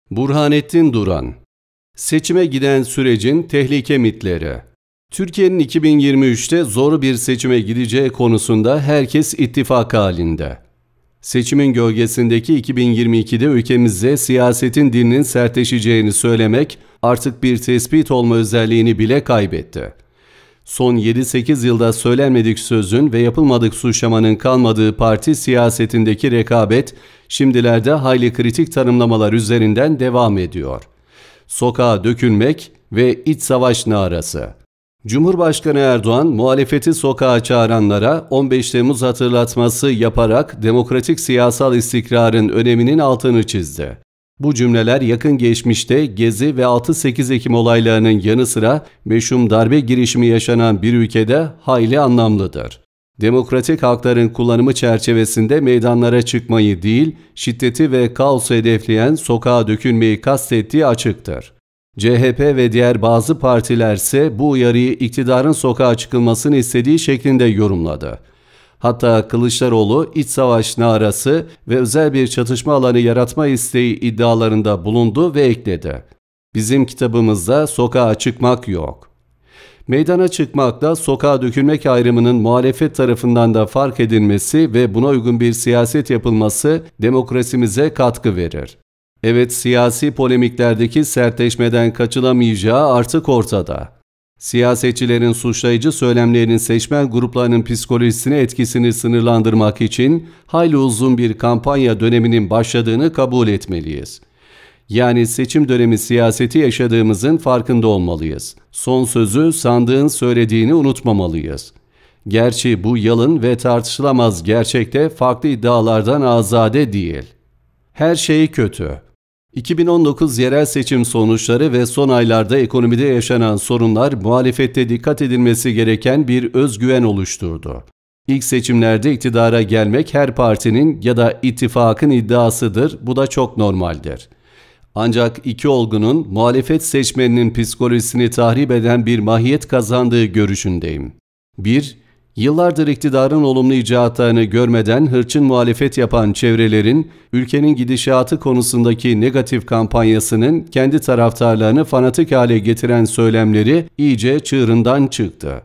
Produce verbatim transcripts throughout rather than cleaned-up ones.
Burhanettin Duran. Seçime giden sürecin tehlike mitleri. Türkiye'nin iki bin yirmi üçte zor bir seçime gideceği konusunda herkes ittifak halinde. Seçimin gölgesindeki iki bin yirmi ikide ülkemizde siyasetin dilinin sertleşeceğini söylemek artık bir tespit olma özelliğini bile kaybetti. Son yedi sekiz yılda söylenmedik sözün ve yapılmadık suçlamanın kalmadığı parti siyasetindeki rekabet, şimdilerde hayli kritik tanımlamalar üzerinden devam ediyor. Sokağa dökülmek ve iç savaş narası. Cumhurbaşkanı Erdoğan, muhalefeti sokağa çağıranlara on beş Temmuz hatırlatması yaparak demokratik siyasal istikrarın öneminin altını çizdi. Bu cümleler yakın geçmişte Gezi ve altı sekiz Ekim olaylarının yanı sıra meşhum darbe girişimi yaşanan bir ülkede hayli anlamlıdır. Demokratik hakların kullanımı çerçevesinde meydanlara çıkmayı değil, şiddeti ve kaosu hedefleyen sokağa dökülmeyi kastettiği açıktır. C H P ve diğer bazı partiler ise bu uyarıyı iktidarın sokağa çıkılmasını istediği şeklinde yorumladı. Hatta Kılıçdaroğlu iç savaş narası ve özel bir çatışma alanı yaratma isteği iddialarında bulundu ve ekledi. Bizim kitabımızda sokağa çıkmak yok. Meydana çıkmakla sokağa dökülmek ayrımının muhalefet tarafından da fark edilmesi ve buna uygun bir siyaset yapılması demokrasimize katkı verir. Evet, siyasi polemiklerdeki sertleşmeden kaçılamayacağı artık ortada. Siyasetçilerin suçlayıcı söylemlerinin seçmen gruplarının psikolojisine etkisini sınırlandırmak için hayli uzun bir kampanya döneminin başladığını kabul etmeliyiz. Yani seçim dönemi siyaseti yaşadığımızın farkında olmalıyız. Son sözü sandığın söylediğini unutmamalıyız. Gerçi bu yalın ve tartışılamaz gerçekte farklı iddialardan azade değil. Her şey kötü. iki bin on dokuz yerel seçim sonuçları ve son aylarda ekonomide yaşanan sorunlar muhalefette dikkat edilmesi gereken bir özgüven oluşturdu. İlk seçimlerde iktidara gelmek her partinin ya da ittifakın iddiasıdır, bu da çok normaldir. Ancak iki olgunun muhalefet seçmeninin psikolojisini tahrip eden bir mahiyet kazandığı görüşündeyim. bir Yıllardır iktidarın olumlu icraatlarını görmeden hırçın muhalefet yapan çevrelerin ülkenin gidişatı konusundaki negatif kampanyasının kendi taraftarlarını fanatik hale getiren söylemleri iyice çığırından çıktı.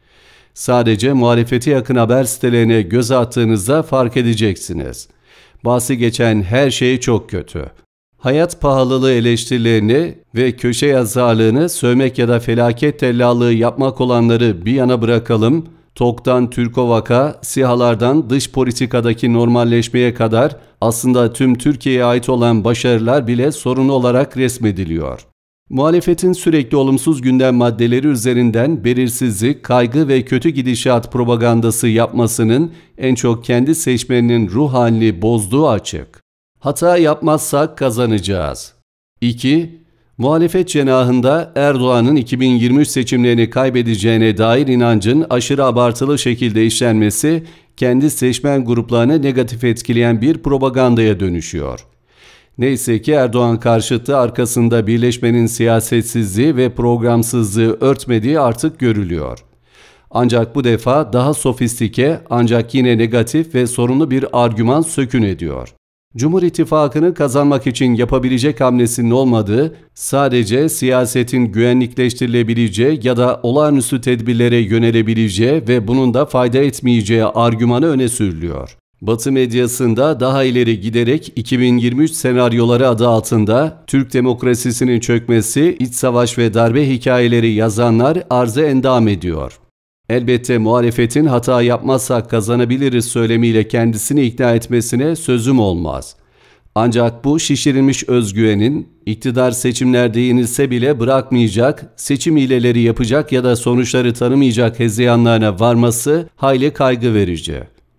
Sadece muhalefeti yakın haber sitelerine göz attığınızda fark edeceksiniz. Bahsi geçen her şey çok kötü. Hayat pahalılığı eleştirilerini ve köşe yazarlığını sövmek ya da felaket tellallığı yapmak olanları bir yana bırakalım. TOK'tan TÜRKOVAK'a, SİHA'lardan dış politikadaki normalleşmeye kadar aslında tüm Türkiye'ye ait olan başarılar bile sorun olarak resmediliyor. Muhalefetin sürekli olumsuz gündem maddeleri üzerinden belirsizlik, kaygı ve kötü gidişat propagandası yapmasının en çok kendi seçmeninin ruh halini bozduğu açık. Hata yapmazsak kazanacağız. iki Muhalefet cenahında Erdoğan'ın iki bin yirmi üç seçimlerini kaybedeceğine dair inancın aşırı abartılı şekilde işlenmesi, kendi seçmen gruplarını negatif etkileyen bir propagandaya dönüşüyor. Neyse ki Erdoğan karşıtı arkasında birleşmenin siyasetsizliği ve programsızlığı örtmediği artık görülüyor. Ancak bu defa daha sofistike ancak yine negatif ve sorunlu bir argüman sökün ediyor. Cumhur İttifakı'nı kazanmak için yapabilecek hamlesinin olmadığı, sadece siyasetin güvenlikleştirilebileceği ya da olağanüstü tedbirlere yönelebileceği ve bunun da fayda etmeyeceği argümanı öne sürülüyor. Batı medyasında daha ileri giderek iki bin yirmi üç senaryoları adı altında Türk demokrasisinin çökmesi, iç savaş ve darbe hikayeleri yazanlar arza endam ediyor. Elbette muhalefetin hata yapmazsak kazanabiliriz söylemiyle kendisini ikna etmesine sözüm olmaz. Ancak bu şişirilmiş özgüvenin iktidar seçimlerde yenilse bile bırakmayacak, seçim hileleri yapacak ya da sonuçları tanımayacak hezeyanlarına varması hayli kaygı verici.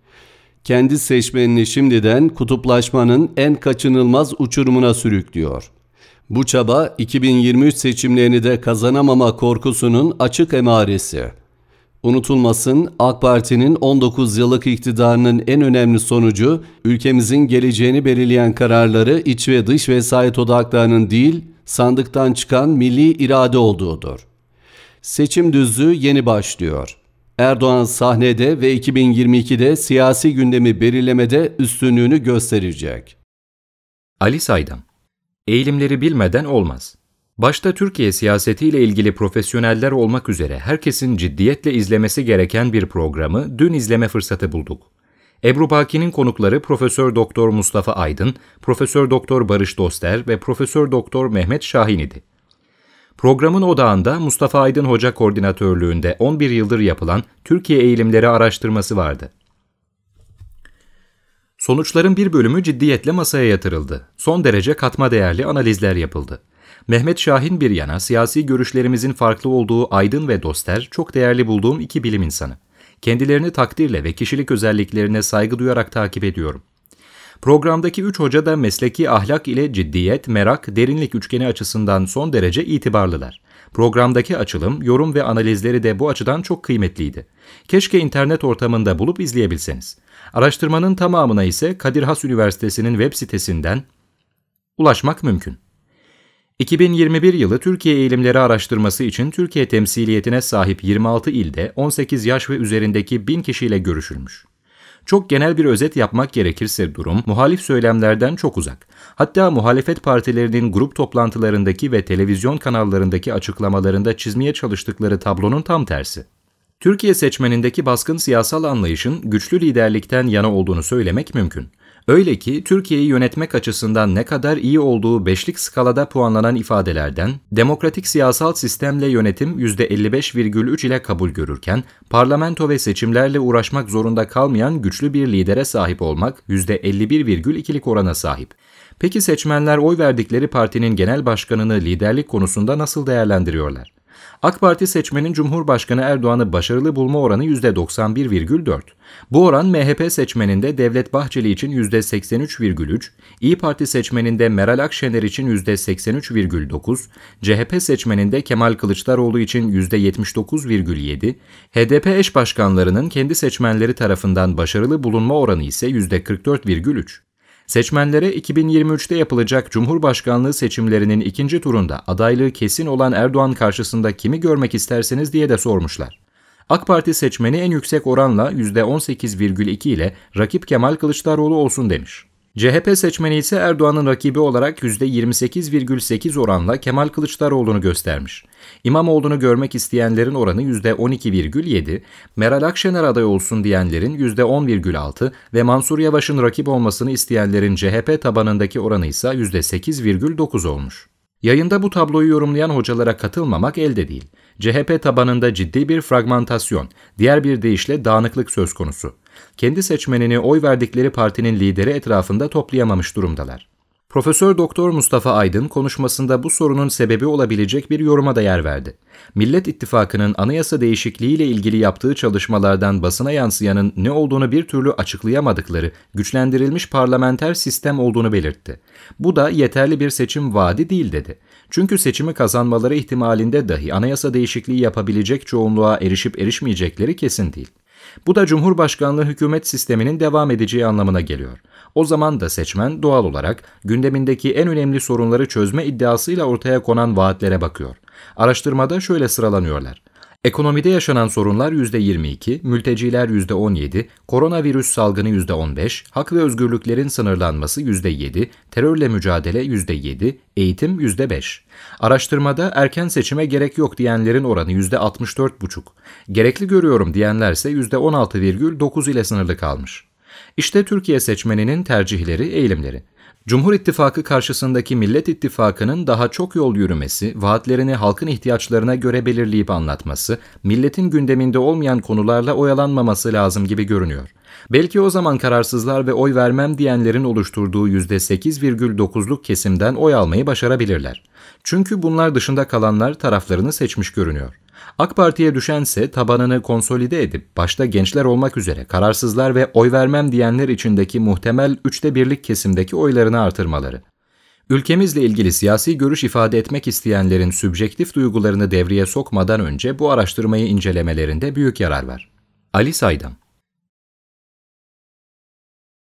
Kendi seçmenini şimdiden kutuplaşmanın en kaçınılmaz uçurumuna sürüklüyor. Bu çaba iki bin yirmi üç seçimlerini de kazanamama korkusunun açık emaresi. Unutulmasın, AK Parti'nin on dokuz yıllık iktidarının en önemli sonucu, ülkemizin geleceğini belirleyen kararları iç ve dış vesayet odaklarının değil, sandıktan çıkan milli irade olduğudur. Seçim düzlüğü yeni başlıyor. Erdoğan sahnede ve iki bin yirmi ikide siyasi gündemi belirlemede üstünlüğünü gösterecek. Ali Saydam. Eğilimleri bilmeden olmaz. Başta Türkiye siyasetiyle ilgili profesyoneller olmak üzere herkesin ciddiyetle izlemesi gereken bir programı dün izleme fırsatı bulduk. Ebru Baki'nin konukları Profesör Doktor Mustafa Aydın, Profesör Doktor Barış Doster ve Profesör Doktor Mehmet Şahin idi. Programın odağında Mustafa Aydın Hoca koordinatörlüğünde on bir yıldır yapılan Türkiye Eğilimleri araştırması vardı. Sonuçların bir bölümü ciddiyetle masaya yatırıldı. Son derece katma değerli analizler yapıldı. Mehmet Şahin bir yana siyasi görüşlerimizin farklı olduğu Aydın ve Doster çok değerli bulduğum iki bilim insanı. Kendilerini takdirle ve kişilik özelliklerine saygı duyarak takip ediyorum. Programdaki üç hoca da mesleki ahlak ile ciddiyet, merak, derinlik üçgeni açısından son derece itibarlılar. Programdaki açılım, yorum ve analizleri de bu açıdan çok kıymetliydi. Keşke internet ortamında bulup izleyebilseniz. Araştırmanın tamamına ise Kadir Has Üniversitesi'nin web sitesinden ulaşmak mümkün. iki bin yirmi bir yılı Türkiye Eğilimleri Araştırması için Türkiye temsiliyetine sahip yirmi altı ilde on sekiz yaş ve üzerindeki bin kişiyle görüşülmüş. Çok genel bir özet yapmak gerekirse durum, muhalif söylemlerden çok uzak. Hatta muhalefet partilerinin grup toplantılarındaki ve televizyon kanallarındaki açıklamalarında çizmeye çalıştıkları tablonun tam tersi. Türkiye seçmenindeki baskın siyasal anlayışın güçlü liderlikten yana olduğunu söylemek mümkün. Öyle ki Türkiye'yi yönetmek açısından ne kadar iyi olduğu beşlik skalada puanlanan ifadelerden, demokratik siyasal sistemle yönetim yüzde elli beş virgül üç ile kabul görürken, parlamento ve seçimlerle uğraşmak zorunda kalmayan güçlü bir lidere sahip olmak yüzde elli bir virgül ikilik orana sahip. Peki seçmenler oy verdikleri partinin genel başkanını liderlik konusunda nasıl değerlendiriyorlar? AK Parti seçmenin Cumhurbaşkanı Erdoğan'ı başarılı bulma oranı yüzde doksan bir virgül dört. Bu oran M H P seçmeninde Devlet Bahçeli için yüzde seksen üç virgül üç, İYİ Parti seçmeninde Meral Akşener için yüzde seksen üç virgül dokuz, C H P seçmeninde Kemal Kılıçdaroğlu için yüzde yetmiş dokuz virgül yedi, H D P eş başkanlarının kendi seçmenleri tarafından başarılı bulunma oranı ise yüzde kırk dört virgül üç. Seçmenlere iki bin yirmi üçte yapılacak Cumhurbaşkanlığı seçimlerinin ikinci turunda adaylığı kesin olan Erdoğan karşısında kimi görmek istersiniz diye de sormuşlar. AK Parti seçmeni en yüksek oranla yüzde on sekiz virgül iki ile rakip Kemal Kılıçdaroğlu olsun demiş. C H P seçmeni ise Erdoğan'ın rakibi olarak yüzde yirmi sekiz virgül sekiz oranla Kemal Kılıçdaroğlu'nu göstermiş. İmamoğlu'nu görmek isteyenlerin oranı yüzde on iki virgül yedi, Meral Akşener aday olsun diyenlerin yüzde on virgül altı ve Mansur Yavaş'ın rakip olmasını isteyenlerin C H P tabanındaki oranı ise yüzde sekiz virgül dokuz olmuş. Yayında bu tabloyu yorumlayan hocalara katılmamak elde değil. C H P tabanında ciddi bir fragmentasyon, diğer bir deyişle dağınıklık söz konusu. Kendi seçmenini oy verdikleri partinin lideri etrafında toplayamamış durumdalar. Profesör Doktor Mustafa Aydın konuşmasında bu sorunun sebebi olabilecek bir yoruma da yer verdi. Millet İttifakı'nın anayasa değişikliğiyle ilgili yaptığı çalışmalardan basına yansıyanın ne olduğunu bir türlü açıklayamadıkları güçlendirilmiş parlamenter sistem olduğunu belirtti. Bu da yeterli bir seçim vaadi değil dedi. Çünkü seçimi kazanmaları ihtimalinde dahi anayasa değişikliği yapabilecek çoğunluğa erişip erişmeyecekleri kesin değil. Bu da Cumhurbaşkanlığı hükümet sisteminin devam edeceği anlamına geliyor. O zaman da seçmen doğal olarak gündemindeki en önemli sorunları çözme iddiasıyla ortaya konan vaatlere bakıyor. Araştırmada şöyle sıralanıyorlar. Ekonomide yaşanan sorunlar yüzde yirmi iki, mülteciler yüzde on yedi, koronavirüs salgını yüzde on beş, hak ve özgürlüklerin sınırlanması yüzde yedi, terörle mücadele yüzde yedi, eğitim yüzde beş. Araştırmada erken seçime gerek yok diyenlerin oranı yüzde altmış dört virgül beş, gerekli görüyorum diyenlerse yüzde on altı virgül dokuz ile sınırlı kalmış. İşte Türkiye seçmeninin tercihleri, eğilimleri. Cumhur İttifakı karşısındaki Millet İttifakı'nın daha çok yol yürümesi, vaatlerini halkın ihtiyaçlarına göre belirleyip anlatması, milletin gündeminde olmayan konularla oyalanmaması lazım gibi görünüyor. Belki o zaman kararsızlar ve oy vermem diyenlerin oluşturduğu yüzde sekiz virgül dokuzluk kesimden oy almayı başarabilirler. Çünkü bunlar dışında kalanlar taraflarını seçmiş görünüyor. AK Parti'ye düşense tabanını konsolide edip başta gençler olmak üzere kararsızlar ve oy vermem diyenler içindeki muhtemel üçte birlik kesimdeki oylarını artırmaları. Ülkemizle ilgili siyasi görüş ifade etmek isteyenlerin sübjektif duygularını devreye sokmadan önce bu araştırmayı incelemelerinde büyük yarar var. Ali Saydam